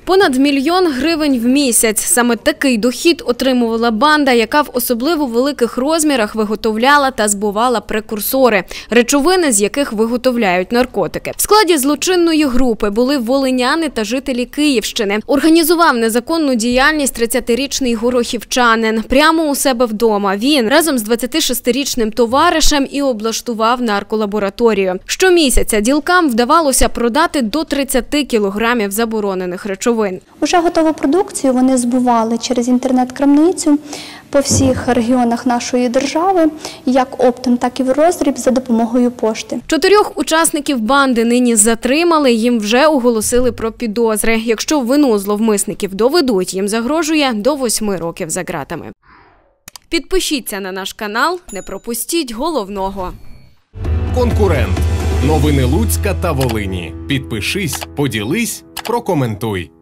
Понад 1 мільйон гривень в місяць. Саме такий дохід отримувала банда, яка в особливо великих розмірах виготовляла та збувала прекурсори – речовини, з яких виготовляють наркотики. В складі злочинної групи були волиняни та жителі Київщини. Організував незаконну діяльність 30-річний горохівчанин. Прямо у себе вдома він разом з 26-річним товаришем і облаштував нарколабораторію. Щомісяця ділкам вдавалося продати до 30 кілограмів заборонених речовин. Уже готову продукцію вони збували через інтернет-крамницю по всіх регіонах нашої держави, як оптом, так і в роздріб за допомогою пошти. 4 учасників банди нині затримали, їм вже оголосили про підозри. Якщо вину зловмисників доведуть, їм загрожує до 8 років за ґратами. Підпишіться на наш канал, не пропустіть головного. Конкурент. Новини Луцька та Волині. Підпишись, поділись, прокоментуй.